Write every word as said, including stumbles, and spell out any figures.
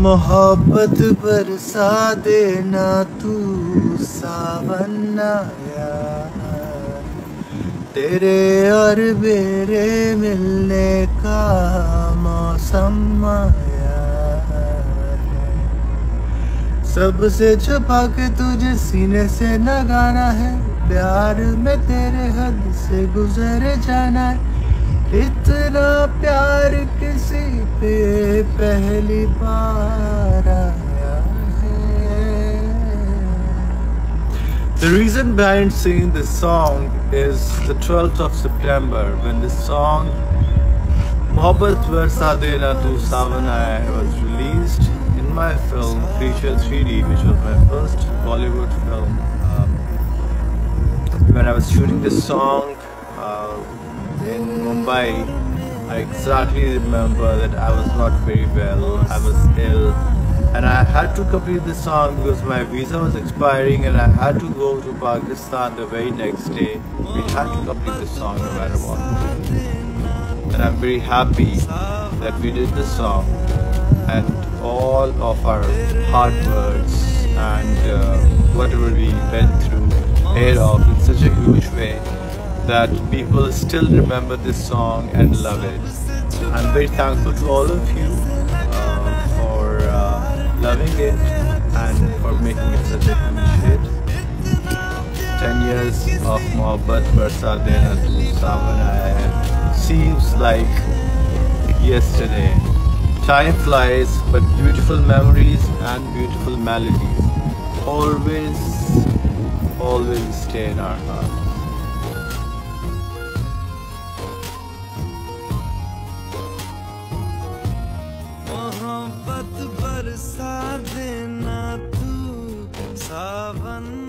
मोहब्बत बरसा देना तू सावन आया, तेरे और मेरे मिलने का मौसम आया है। सबसे छुपा के तुझे सीने से लगाना है, प्यार में तेरे हद से गुजर जाना है। इतना प्यार किसी पे पहली बार आया है। The reason behind singing this song is the twelfth of September, when the song Mohabbat Barsa Dena Tu Sawan Aaya was released in my film Creature three D, which was my first Bollywood film. Um, when I was shooting this song uh, in Mumbai, I exactly remember that I was not very well, I was ill, and I had to complete the song because my visa was expiring and I had to go to Pakistan the very next day. We had to complete the song no matter what. And I'm very happy that we did the song, and all of our hard words and uh, whatever we went through paid off in such a huge way that people still remember this song and love it. I'm very thankful to all of you uh, for uh, loving it and for making it such a huge hit. Ten years of Mohabbat Barsa Dena Tu Sawan Aaya seems like yesterday. Time flies, but beautiful memories and beautiful melodies always, always stay in our hearts. मोहब्बत बरसा देना तू सावन